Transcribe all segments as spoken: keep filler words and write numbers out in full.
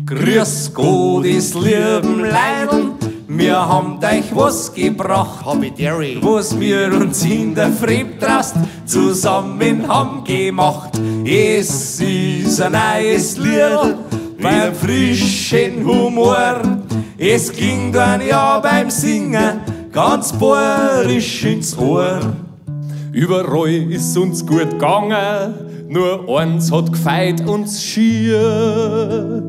Grüß Gott, is lieben Leidl, wir haben euch was gebracht, was wir uns in der Fremdrast zusammen haben gemacht. Es ist ein neues Lied beim frischen Humor. Es ging dann ja beim Singen ganz bohrisch ins Ohr. Überall ist uns gut gegangen, nur eins hat gefeit uns schier.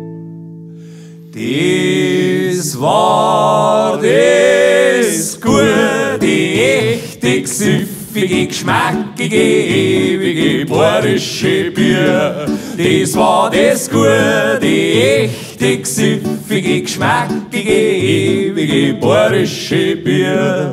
Das war das gute, echte, gsiffige, geschmackige, ewige, bohrische Bier. Das war das gute, echte, gsiffige, geschmackige, ewige, bohrische Bier.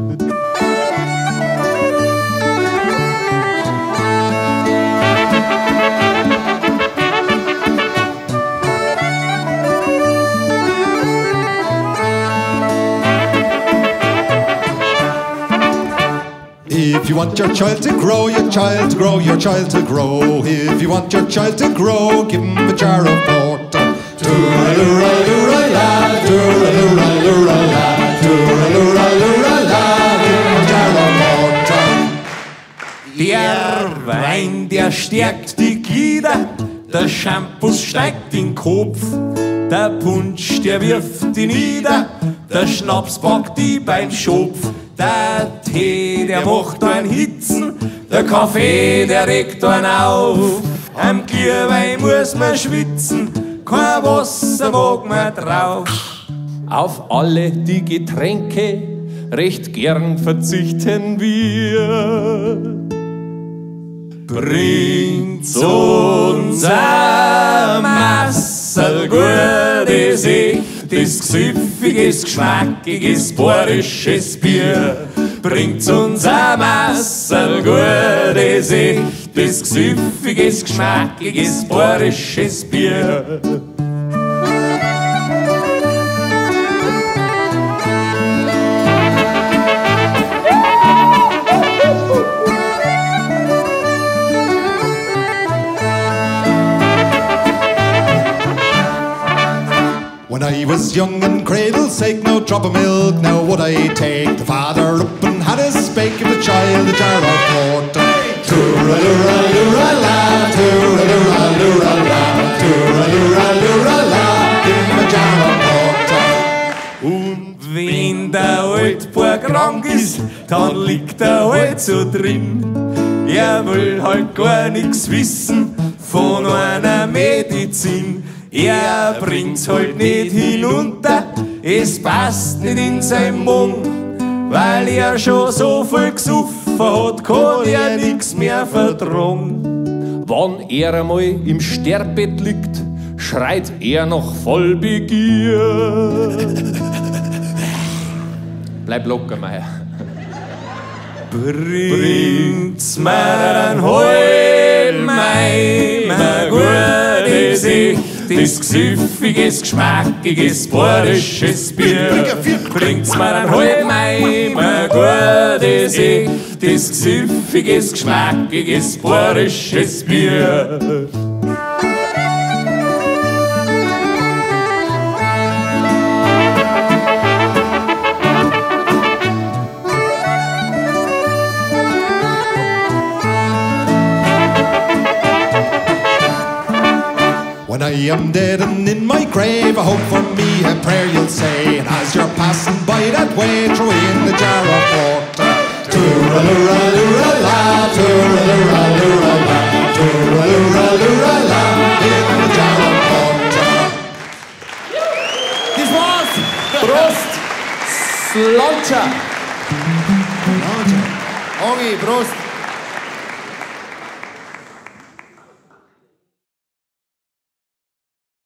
If you want your child to grow, your child to grow, your child to grow. If you want your child to grow, give him a jar of porter. Do-ra-do-ra-do-ra-la, do-ra-do-ra-do-ra-la, do-ra-do-ra-do-ra-la, give him a jar of porter. Der Wein, der stärkt die Glieder, der Shampoo steigt in den Kopf, der Punsch, der wirft die nieder, der Schnaps packt die beim Schopf. Der Tee, der macht einen Hitzen, der Kaffee, der regt einen auf. Am Glühwein muss man schwitzen, kein Wasser mag man drauf. Auf alle die Getränke recht gern verzichten wir. Bringt's uns ein Massel gutes, echtes, gesiffiges, geschmackiges, bohrisches Bier. Bringt's uns ein Massel gutes, echtes, gesiffiges, geschmackiges, bohrisches Bier. When I was young and cradle sake, no drop of milk now would I take. The father up and had a spake, give the child a jar of porter. Toora-loora-loora-la, toora-loora-loora-la, toora-loora-loora-la, give him a jar of porter. Und wenn der Altbauer krank ist, dann liegt er halt so drin. Er will halt gar nix wissen von einer Medizin. Er bringt's halt nicht hinunter, es passt nicht in sein Mund. Weil er schon so viel gesoffen hat, kann er nix mehr vertragen. Wann er einmal im Sterbbett liegt, schreit er noch voll Begier. Bleib locker, Meier. Bringt's mir ein Heulmein, mein gutes Ich. Das gesiffiges, geschmackiges, bohrisches Bier. Bringt's mir ein Heulmeim, ein gutes Ich. Das gesiffiges, geschmackiges, bohrisches Bier. When I am dead and in my grave, I hope for me a prayer you'll say. And as you're passing by that way, throw in the jar of porter. Toora-loora-loora-la, toora-loora-loora-la, toora-loora-loora-la, give him a jar of porter. Das war's! Prost! Sloncha! Ogi, Prost!